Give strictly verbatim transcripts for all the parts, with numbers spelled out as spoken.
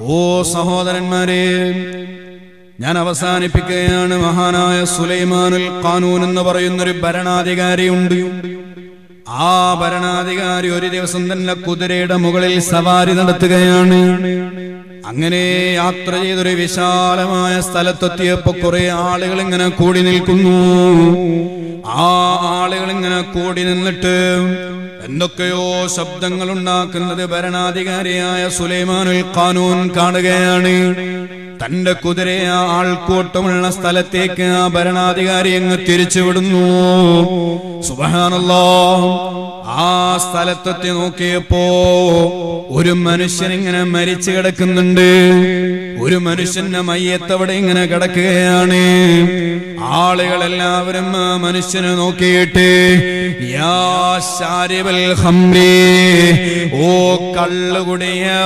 ഓ സഹോദരന്മാരെ, ഞാൻ അവസാനിപ്പിക്കുകയാണ്. മഹാനായ സുലൈമാനുൽ ഖാനൂൻ എന്ന് പറയുന്നൊരു ഭരണാധികാരിയുണ്ട്. ആ ഭരണാധികാരി ഒരു ദിവസം തന്നെ കുതിരയുടെ മുകളിൽ സവാരി നടത്തുകയാണ്. അങ്ങനെ യാത്ര ചെയ്തൊരു വിശാലമായ സ്ഥലത്തെത്തിയപ്പോ കുറെ ആളുകൾ ഇങ്ങനെ കൂടി നിൽക്കുന്നു. ആ ആളുകൾ ഇങ്ങനെ കൂടി നിന്നിട്ട് എന്തൊക്കെയോ ശബ്ദങ്ങൾ ഉണ്ടാക്കുന്നത് ഭരണാധികാരിയായ സുലൈമാനുൽ ഖാനൂൻ കാണുകയാണ്. തന്റെ കുതിരയെ ആ ആൾക്കൂട്ടമുള്ള സ്ഥലത്തേക്ക് ആ ഭരണാധികാരി അങ്ങ് തിരിച്ചുവിടുന്നു. സുബ്ഹാനല്ലാഹ്. ആ സ്ഥലത്തെത്തി നോക്കിയപ്പോ ഒരു മനുഷ്യൻ ഇങ്ങനെ മരിച്ചു കിടക്കുന്നുണ്ട്. ഒരു മനുഷ്യന്റെ മയ്യത്തവിടെ ഇങ്ങനെ കിടക്കുകയാണ്. ആളുകളെല്ലാവരും ആ മനുഷ്യനെ നോക്കിയിട്ട് യാ ശാരിബൽ ഖംരി, ഓ കള്ളുകുടിയോ,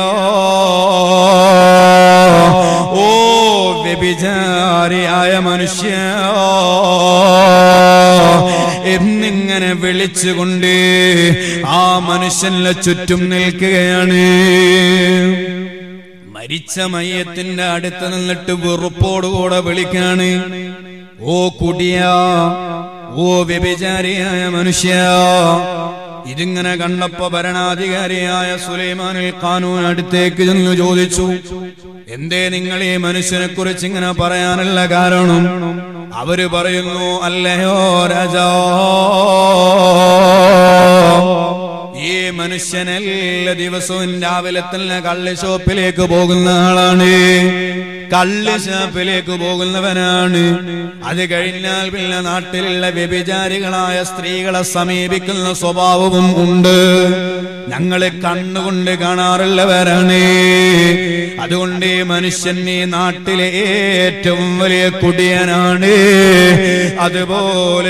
ഓ വ്യഭിചാരിയായ മനുഷ്യ എന്നിങ്ങനെ വിളിച്ചുകൊണ്ട് ആ മനുഷ്യന്റെ ചുറ്റും നിൽക്കുകയാണ്. മരിച്ച മയ്യത്തിന്റെ അടുത്ത് നിന്നിട്ട് വെറുപ്പോടുകൂടെ വിളിക്കാണ്, ഓ കുടിയ, ഓ വ്യഭിചാരിയായ മനുഷ്യ. ഇതിങ്ങനെ കണ്ടപ്പോ ഭരണാധികാരിയായ സുലൈമാനുൽ ഖാനൂൻ അടുത്തേക്ക് ചെന്ന് ചോദിച്ചു, എന്തേ നിങ്ങൾ ഈ മനുഷ്യനെ കുറിച്ച് ഇങ്ങനെ പറയാനുള്ള കാരണം? അവര് പറയുന്നു, അല്ലയോ രാജാ, ഈ മനുഷ്യൻ എല്ലാ ദിവസവും രാവിലെ തന്നെ കള്ള് ഷോപ്പിലേക്ക് പോകുന്ന ആളാണ്. കള്ള് ഷാപ്പിലേക്ക് പോകുന്നവനാണ്. അത് കഴിഞ്ഞാൽ പിന്നെ നാട്ടിലുള്ള വ്യഭിചാരികളായ സ്ത്രീകളെ സമീപിക്കുന്ന സ്വഭാവവും ഉണ്ട്. ഞങ്ങള് കണ്ണുകൊണ്ട് കാണാറുള്ളവരാണ്. അതുകൊണ്ട് ഈ മനുഷ്യൻ ഈ നാട്ടിലെ ഏറ്റവും വലിയ കുടിയനാണ്, അതുപോലെ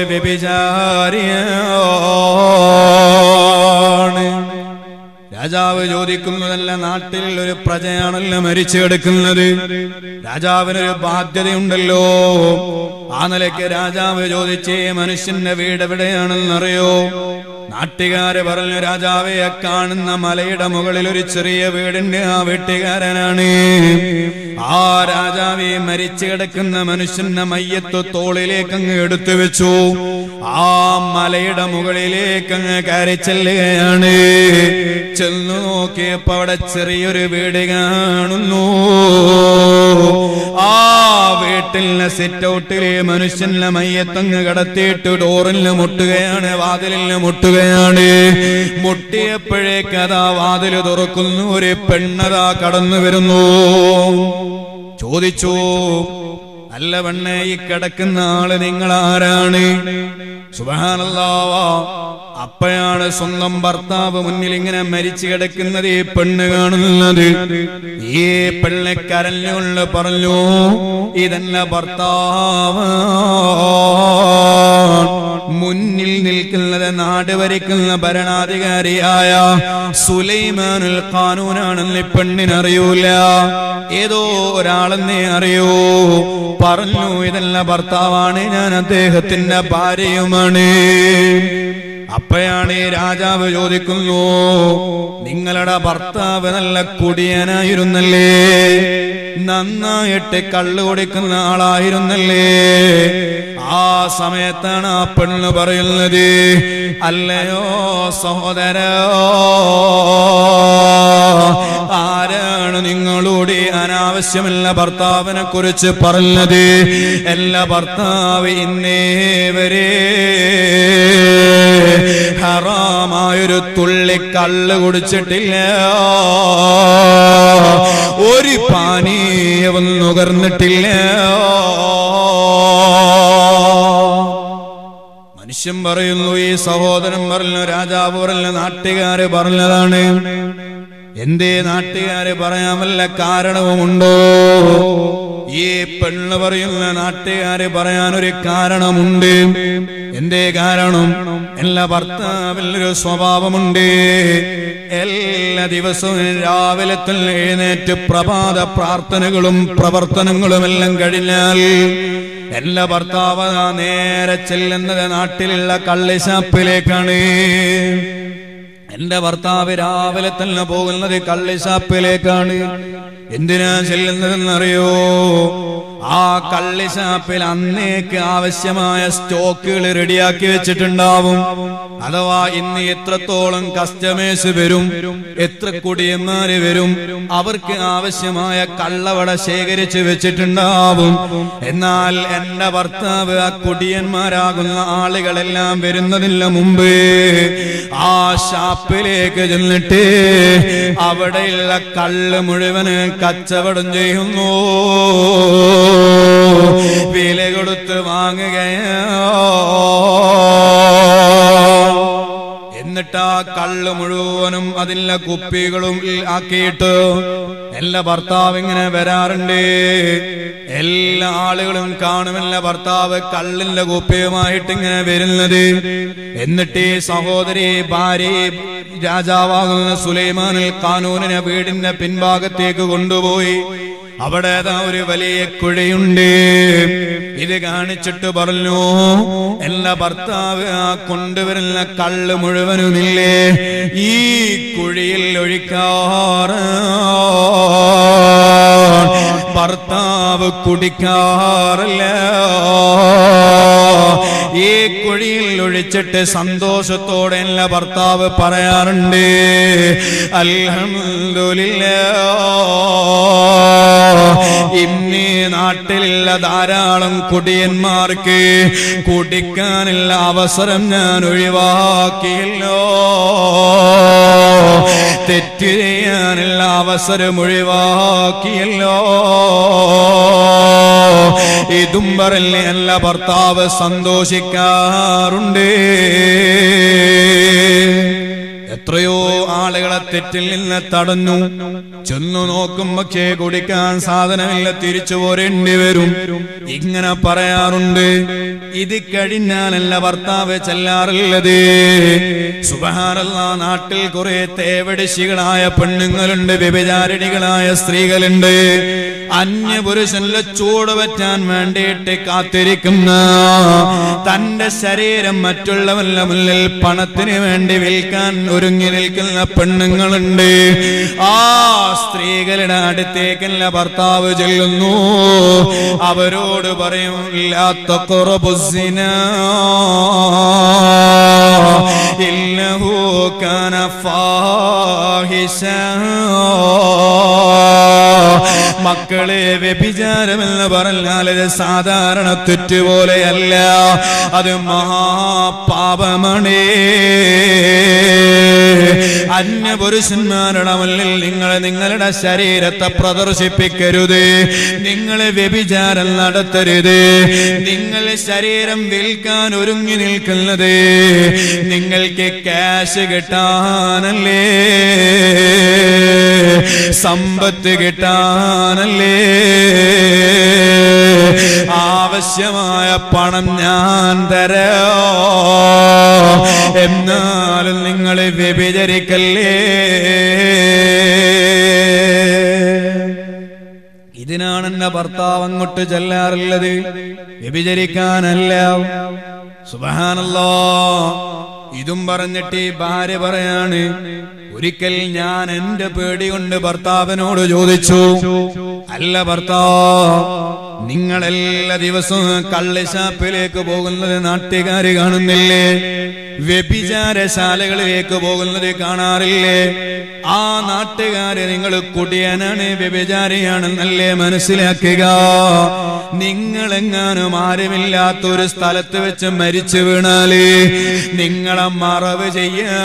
വ്യഭിചാരിയാണ്. രാജാവ് ചോദിക്കുന്നതല്ല, നാട്ടിൽ ഒരു പ്രജയാണല്ലോ മരിച്ചു കിടക്കുന്നത്, രാജാവിനൊരു ബാധ്യതയുണ്ടല്ലോ. ആ നിലയ്ക്ക് രാജാവ് ചോദിച്ചേ മനുഷ്യന്റെ വീട് എവിടെയാണെന്നറിയോ? നാട്ടുകാര് പറഞ്ഞു, രാജാവെ കാണുന്ന മലയുടെ മുകളിൽ ഒരു ചെറിയ വീടിന്റെ ആ വീട്ടുകാരനാണ്. ആ രാജാവെ മരിച്ചു കിടക്കുന്ന മനുഷ്യന്റെ മയ്യത്ത് തോളിലേക്ക് അങ്ങ് എടുത്തു വെച്ചു. ആ മലയുടെ മുകളിലേക്ക് അങ്ങ് കയറി ചെല്ലുകയാണ്. ചെന്നു നോക്കിയപ്പോ അവിടെ ചെറിയൊരു വീട് കാണുന്നു. ആ വീട്ടിലെ സിറ്റ് ഔട്ടിലെ മനുഷ്യന്റെ മയ്യത്തങ്ങ് കടത്തിയിട്ട് ഡോറിന് മുട്ടുകയാണ്, വാതിലിന് മുട്ടുകയാണ്. മുട്ടിയപ്പോഴേക്ക് അതാ വാതില് തുറക്കുന്നു. ഒരു പെണ്ണതാ കടന്നു വരുന്നു. ചോദിച്ചു, അല്ല പെണ്ണേ, ഈ കിടക്കുന്ന ആള് നിങ്ങൾ ആരാണ്? സുബ്ഹാനല്ലാഹ്. അപ്പോഴാണ് സ്വന്തം ഭർത്താവ് മുന്നിൽ ഇങ്ങനെ മരിച്ചു കിടക്കുന്നത് ഈ പെണ്ണ് കാണുന്നത്. ഈ പെണ്ണ് കരഞ്ഞുകൊണ്ട് പറഞ്ഞു, ഇതെന്നെ ഭർത്താവ്. മുന്നിൽ നിൽക്കുന്നത് നാട് ഭരിക്കുന്ന ഭരണാധികാരിയായ സുലൈമാനുൽ ഖാനൂനാണെന്ന് ഈ പെണ്ണിനറിയൂല. ഏതോ ഒരാളെന്നേ അറിയൂ. പറഞ്ഞു, ഇതെന്നെ ഭർത്താവാണ്, ഞാൻ അദ്ദേഹത്തിന്റെ ഭാര്യയുമാണ്. അപ്പോഴാണ് ഈ രാജാവ് ചോദിക്കുന്നു, നിങ്ങളുടെ ഭർത്താവ് നല്ല കുടിയനായിരുന്നല്ലേ, നന്നായിട്ട് കള്ളു കുടിക്കുന്ന ആളായിരുന്നല്ലേ? ആ സമയത്താണ് ആ പെണ്ണ് പറയുന്നത്, അല്ലയോ സഹോദരാ, ആരാണ് നിങ്ങളോട് അനാവശ്യമല്ല ഭർത്താവിനെ കുറിച്ച് പറഞ്ഞത്? എല്ലാ ഭർത്താവ് ഇന്നേ വരെ ഹറാമായൊരു തുള്ളി കള്ള് കുടിച്ചിട്ടില്ല, ഒരു പാനീയവും നുകർന്നിട്ടില്ല. മനുഷ്യൻ പറയുന്നു, ഈ സഹോദരൻ പറഞ്ഞു, രാജാവ് പറഞ്ഞു, നാട്ടുകാര് പറഞ്ഞതാണ്. എന്തേ നാട്ടുകാര് പറയാൻ വല്ല കാരണവുമുണ്ടോ? ഈ പെണ്ണ് പറയുന്ന നാട്ടുകാര് പറയാനൊരു കാരണമുണ്ട്. എന്തേ കാരണം? എല്ലാ ഭർത്താവിനൊരു സ്വഭാവമുണ്ട്. എല്ലാ ദിവസവും രാവിലെ തന്നെ എഴുന്നേറ്റ് പ്രഭാത പ്രാർത്ഥനകളും പ്രവർത്തനങ്ങളും എല്ലാം കഴിഞ്ഞാൽ എല്ലാ ഭർത്താവ് നേരെ ചെല്ലുന്നത് നാട്ടിലുള്ള കള്ളിഷാപ്പിലേക്കാണ്. എന്റെ ഭർത്താവ് രാവിലെ തന്നെ പോകുന്നത് കള്ളിഷാപ്പിലേക്കാണ്. എന്തിനാ ചെല്ലുന്നതെന്നറിയോ? ആ കള്ളിഷാപ്പിൽ അന്നേക്ക് ആവശ്യമായ സ്റ്റോക്കുകൾ റെഡിയാക്കി വെച്ചിട്ടുണ്ടാവും. അഥവാ ഇന്ന് എത്രത്തോളം കസ്റ്റമേഴ്സ് വരും, എത്ര കുടിയന്മാര് വരും, അവർക്ക് ആവശ്യമായ കള്ളവട ശേഖരിച്ച് വെച്ചിട്ടുണ്ടാവും. എന്നാൽ എന്റെ ഭർത്താവ് ആ കുടിയന്മാരാകുന്ന ആളുകളെല്ലാം വരുന്നതിന് മുമ്പ് ആ ഷാപ്പിലേക്ക് ചെന്നിട്ട് അവിടെയുള്ള കള്ള് മുഴുവന് കച്ചവടം ചെയ്യുന്നു, വില കൊടുത്ത് വാങ്ങുകയോ. എന്നിട്ട് ആ കള്ള് മുഴുവനും അതിലെ കുപ്പികളും ആക്കിയിട്ട് എല്ലാ ഭർത്താവ് ഇങ്ങനെ വരാറുണ്ട്. എല്ലാ ആളുകളും കാണുമല്ല ഭർത്താവ് കള്ളിന്റെ കുപ്പിയുമായിട്ട് ഇങ്ങനെ വരുന്നത്. എന്നിട്ട് ഈ സഹോദരി ഭാര്യ രാജാവാകുന്ന സുലൈമാനുൽ ഖാനൂനിനെ വീടിന്റെ പിൻഭാഗത്തേക്ക് കൊണ്ടുപോയി. അവിടെ ഒരു വലിയ കുഴിയുണ്ട്. ഇത് കാണിച്ചിട്ട് പറഞ്ഞു, എല്ലാ ഭർത്താവ് ആ കൊണ്ടുവരുന്ന കള്ള് മുഴുവനുമില്ലേ ഈ കുഴിയിൽ ഒഴിക്കാറ്, ഭർത്താവ് കുടിക്കാറില്ല. ഈ കുഴിയിൽ ഒഴിച്ചിട്ട് സന്തോഷത്തോടെ എല്ലാ ഭർത്താവ് പറയാറുണ്ട്, അൽഹംദുലില്ലാഹ്, ഇന്നീ നാട്ടിലുള്ള ധാരാളം കുടിയന്മാർക്ക് കുടിക്കാനുള്ള അവസരം ഞാൻ ഒഴിവാക്കിയല്ലോ, തെറ്റ് ചെയ്യാനുള്ള അവസരം ഒഴിവാക്കിയല്ലോ. ഇതും പറഞ്ഞ് എല്ലാ ഭർത്താവ് സന്തോഷിക്കാറുണ്ട്. എത്രയോ ആളുകളെ തെറ്റിൽ നിന്ന് തടഞ്ഞു. ചെന്നു നോക്കും, പക്ഷേ കുടിക്കാൻ സാധനമില്ല, തിരിച്ചു പോരേണ്ടി വരും. ഇങ്ങനെ പറയാറുണ്ട്. ഇത് കഴിഞ്ഞാലല്ല ഭർത്താവ് ചെല്ലാറുള്ളത്. സുബ്ഹാനല്ലാഹ്, നാട്ടിൽ കുറെ തേവടിശികളായ പെണ്ണുങ്ങളുണ്ട്, വ്യഭിചാരിണികളായ സ്ത്രീകളുണ്ട്. അന്യപുരുഷനിലെ ചൂട് പറ്റാൻ വേണ്ടിയിട്ട് കാത്തിരിക്കുന്ന, തന്റെ ശരീരം മറ്റുള്ളവരുടെ മുന്നിൽ പണത്തിന് വേണ്ടി വിൽക്കാൻ ഒരുങ്ങി നിൽക്കുന്ന പെണ്ണുങ്ങളുണ്ട്. ആ സ്ത്രീകളുടെ അടുത്തേക്കല്ല ഭർത്താവ് ചെല്ലുന്നു. അവരോട് പറയും, ലാ തഖറബുസ്സിനാ ഇന്നഹു കാന ഫാഹിശാ. മക്കളെ, വ്യഭിചാരമെന്ന് പറഞ്ഞാൽ ഇത് സാധാരണ തെറ്റുപോലെയല്ല, അത് മഹാപാപമാണ്. അന്യപുരുഷന്മാരുടെ മുന്നിൽ നിങ്ങൾ നിങ്ങളുടെ ശരീരത്തെ പ്രദർശിപ്പിക്കരുത്, നിങ്ങൾ വ്യഭിചാരം നടത്തരുത്. നിങ്ങൾ ശരീരം വിൽക്കാൻ ഒരുങ്ങി നിൽക്കുന്നത് നിങ്ങൾക്ക് ക്യാഷ് കിട്ടാനല്ലേ, സമ്പത്ത് കിട്ടാനല്ലേ. ആവശ്യമായ പണം ഞാൻ തരാം, എന്നാലും നിങ്ങൾ വ്യഭിചരിക്കല്ലേ. ഇതിനാണ് എന്റെ ഭർത്താവ് അങ്ങോട്ട് ചെല്ലാറുള്ളത്, വ്യഭിചരിക്കാനല്ല. സുബ്ഹാനല്ലാഹ്. ഇതും പറഞ്ഞിട്ട് ഈ ഭാര്യ പറയാണ്, ഒരിക്കൽ ഞാൻ എന്റെ പേടി കൊണ്ട് ഭർത്താവിനോട് ചോദിച്ചു, അല്ല ഭർത്താവ്, നിങ്ങളെല്ലാ ദിവസവും കള്ളിഷാപ്പിലേക്ക് പോകുന്നത് നാട്ടുകാര് കാണുന്നില്ലേ? വ്യഭിചാരശാലകളിലേക്ക് പോകുന്നത് കാണാറില്ലേ? ആ നാട്ടുകാര് നിങ്ങൾ കുടിയനാണ്, വ്യഭിചാരിയാണെന്നല്ലേ മനസ്സിലാക്കുക. നിങ്ങളെങ്ങാനും ആരുമില്ലാത്തൊരു സ്ഥലത്ത് വെച്ച് മരിച്ചു വീണാല് നിങ്ങളെ മറവ് ചെയ്യാ,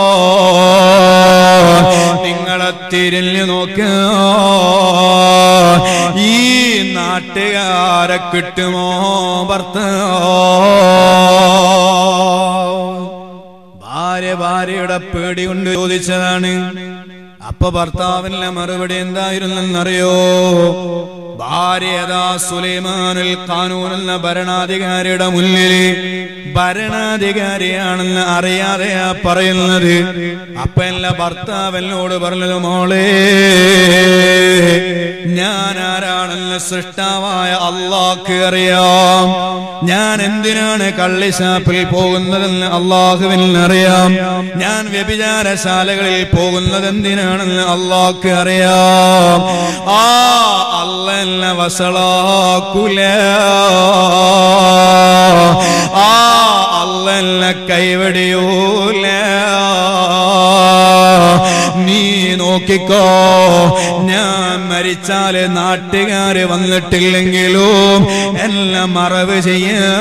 നിങ്ങളെ തിരിഞ്ഞു നോക്കുക, ഈ നാട്ടുകാരെ കിട്ടുമോ ഭർത്താവ്? ഭാര്യ ഭാര്യയുടെ പേടി കൊണ്ട് ചോദിച്ചതാണ്. അപ്പൊ ഭർത്താവിന്റെ മറുപടി എന്തായിരുന്നെന്നറിയോ? ഭാര്യതാ സുലൈമാനുൽ ഖാനൂൻ എന്ന ഭരണാധികാരിയുടെ മുന്നിൽ ഭരണാധികാരിയാണെന്ന് അറിയാതെയാ പറയുന്നത്. അപ്പൊ എല്ലാ ഭർത്താവിനോട് പറഞ്ഞത്, മോളെ, ഞാൻ ആരാണെന്ന് സൃഷ്ടാവായ അല്ലാഹ്ക്ക് അറിയാം. ഞാൻ എന്തിനാണ് കള്ളിശാപ്പിൽ പോകുന്നതെന്ന് അല്ലാഹുവിന് അറിയാം. ഞാൻ വ്യഭിചാരശാലകളിൽ പോകുന്നത് എന്തിനാണെന്ന് അല്ലാഹ്ക്ക് അറിയാം. ആ അല്ലാഹ് എന്നെ വസളാക്കൂല. ആ അല്ലാഹ് എന്നെ കൈവടിയൂല. നീ നോക്കിക്കോ, ഞാൻ മരിച്ചാല് നാട്ടുകാര് വന്നിട്ടില്ലെങ്കിലും എല്ലാം മറവ് ചെയ്യാ.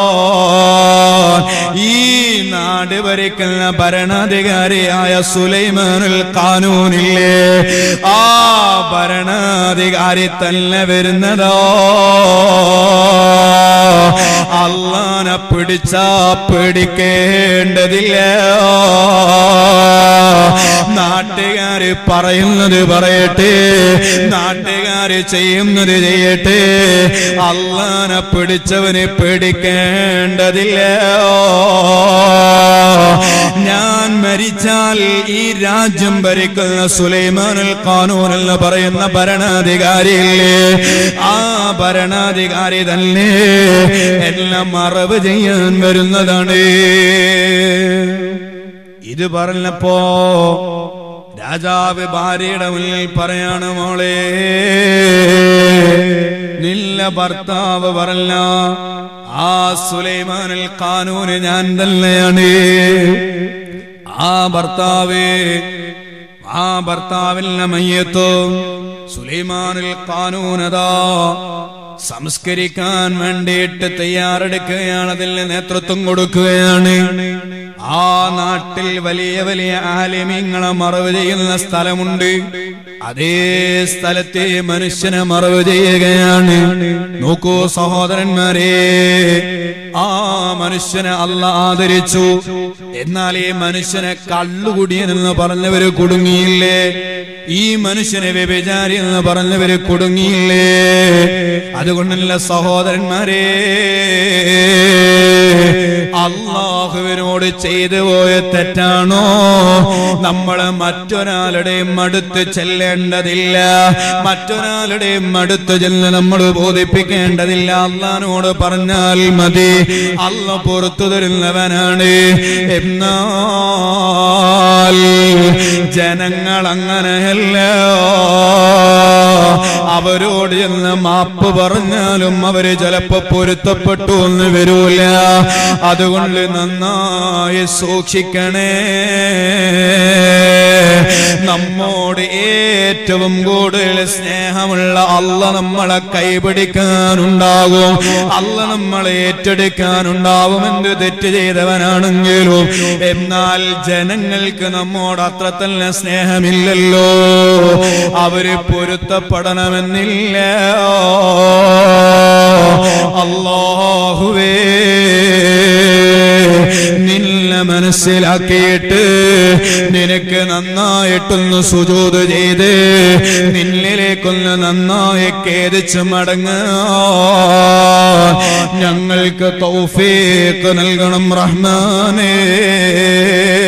ഈ നാട് ഭരിക്കുന്ന ഭരണാധികാരിയായ സുലൈമാനുൽ ഖാനൂനില്ലേ, ആ ഭരണാധികാരി തന്നെ വരുന്നതോ അല്ലാഹനെ പിടിച്ചാ പേടിക്കേണ്ടതില്ല. നാട്ടുകാര് പറയുന്നത് പറയട്ടെ, നാട്ടുകാര് ചെയ്യുന്നത് ചെയ്യട്ടെ, അല്ലാഹനെ പിടിച്ചവന് പേടിക്കേണ്ടതില്ല. ഞാൻ മരിച്ചാൽ ഈ രാജ്യം ഭരിക്കുന്ന സുലൈമാനുൽ ഖാനൂൻ എന്ന് പറയുന്ന ഭരണാധികാരിയില്ലേ, ആ ഭരണാധികാരി തന്നെ എല്ലാം മറവ് ചെയ്യാൻ വരുന്നതാണ്. ഇത് പറഞ്ഞപ്പോ രാജാവ് ഭാര്യയുടെ മുന്നിൽ പറയാണ്, മോളെ നില്ല ഭർത്താവ് പറഞ്ഞ ആ സുലൈമാനുൽ ഖാനൂന് ഞാൻ തന്നെയാണ്. ആ ഭർത്താവ് ആ ഭർത്താവിന്റെ മയ്യത്തോ സുലൈമാനുൽ ഖാനൂനതാ സംസ്കരിക്കാൻ വേണ്ടിയിട്ട് തയ്യാറെടുക്കുകയാണ്, അതിന് നേതൃത്വം കൊടുക്കുകയാണ്. ആ നാട്ടിൽ വലിയ വലിയ ആലിമീങ്ങളെ മറവ് ചെയ്യുന്ന സ്ഥലമുണ്ട്. അതേ സ്ഥലത്തെ മനുഷ്യനെ മറവ് ചെയ്യുകയാണ്. നോക്കൂ സഹോദരന്മാരെ, ആ മനുഷ്യനെ അല്ലാഹ് ആദരിച്ചു. എന്നാൽ ഈ മനുഷ്യനെ കള്ളുകുടിയനെന്ന് പറഞ്ഞവര് കുടുങ്ങിയില്ലേ, ഈ മനുഷ്യനെ വ്യഭിചാരി എന്ന് പറഞ്ഞവര് കുടുങ്ങിയില്ലേ. അതുകൊണ്ടല്ല സഹോദരന്മാരെ, അല്ലാഹുവിനോട് ചെയ്തു പോയ തെറ്റാണോ നമ്മള് മറ്റൊരാളുടെയും അടുത്ത് ചെല്ലേണ്ടതില്ല, മറ്റൊരാളുടെയും അടുത്ത് ചെന്ന് നമ്മൾ ബോധിപ്പിക്കേണ്ടതില്ല. അല്ലാഹുവിനോട് പറഞ്ഞാൽ മതി, അല്ലാഹ് പുറത്തു തരുന്നവനാണ്. എന്നാൽ ജനങ്ങൾ അങ്ങനെയല്ല. അവരോട് ചെന്ന് മാപ്പ് പറഞ്ഞാലും അവര് ചിലപ്പോ പൊരുത്തപ്പെട്ടു എന്ന് വരൂല. അതുകൊണ്ട് നന്നായി സൂക്ഷിക്കണേ. നമ്മോട് ഏറ്റവും കൂടുതൽ സ്നേഹമുള്ള അല്ലാഹ് നമ്മളെ കൈപിടിക്കാനുണ്ടാകും, അല്ലാഹ് നമ്മളെ ഏറ്റെടുക്കാനുണ്ടാവും എന്ത് തെറ്റ് ചെയ്തവനാണെങ്കിലും. എന്നാൽ ജനങ്ങൾക്ക് നമ്മോട് അത്ര തന്നെ സ്നേഹമില്ലല്ലോ, അവര് പൊരുത്തപ്പെടണമെന്നില്ല. അല്ലാഹുവേ, നിന്നെ മനസ്സിലാക്കിയിട്ട് നിനക്ക് നന്നായിട്ടൊന്ന് സുജൂദ് ചെയ്ത് നിന്നിലേക്കൊന്ന് നന്നായി ഖേദിച്ച് മടങ്ങാൻ ഞങ്ങൾക്ക് തൗഫീഖ് നൽകണം റഹ്മാനേ.